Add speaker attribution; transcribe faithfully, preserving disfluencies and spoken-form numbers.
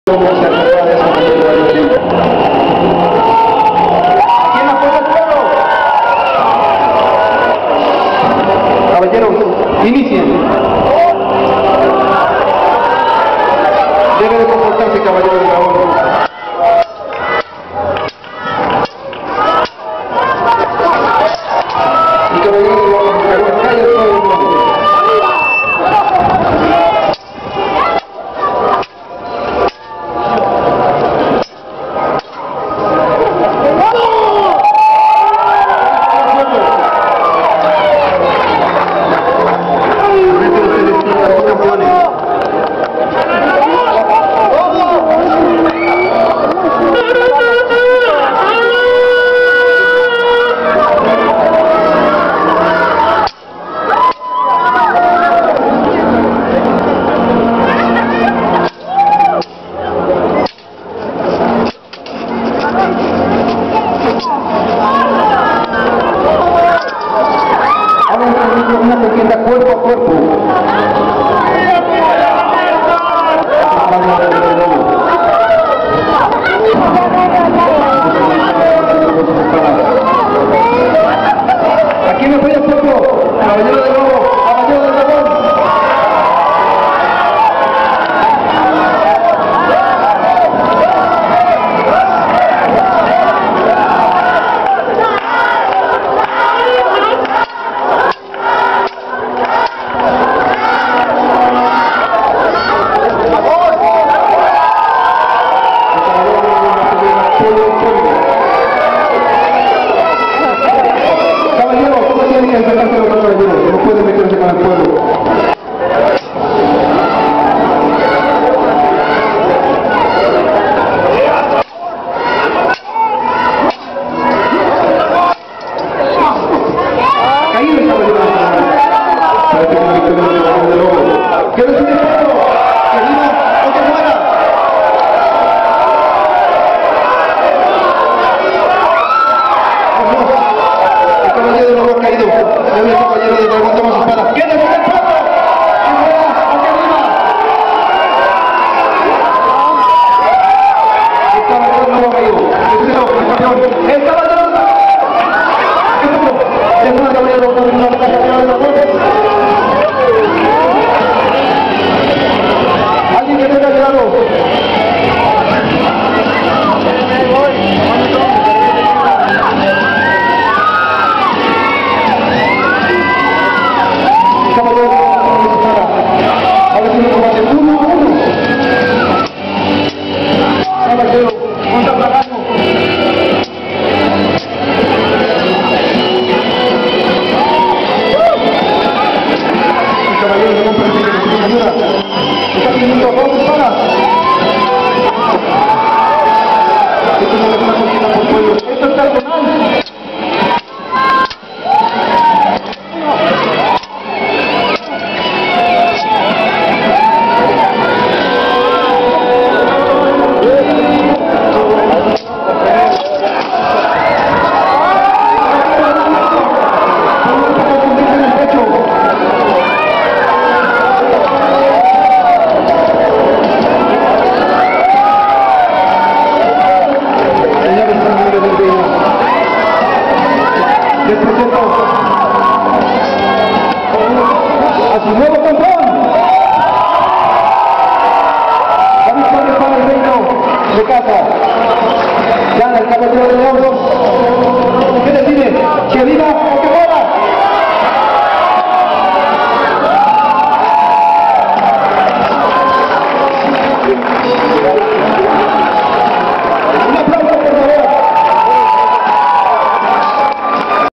Speaker 1: Caballeros, inicien. Debe de comportarse, caballero del dragón. Y caballero del dragón, calla todo el mundo. Una pequeña cuerpo a cuerpo. Aquí me voy a cuerpo, caballero de lobo, caballero del dragón. No puede meterse con el pueblo. Caído el caballero. Parece que la victoria del dragón de lobo. ¡Que recibe el pueblo! ¡Que viva o que muera! El caballero de lobo ha caído. El caballero del dragón toma su espada. ¡Que recibe el pueblo! ¡Que muera o que viva! El caballero del lobo ha caído. El campeón. El caballero del dragón. Es una caballero del dragón. El caballero del dragón. Alguien que tenga cuidado. Les presento a su nuevo campeón, la victoria para el reino de casa, gana el caballero de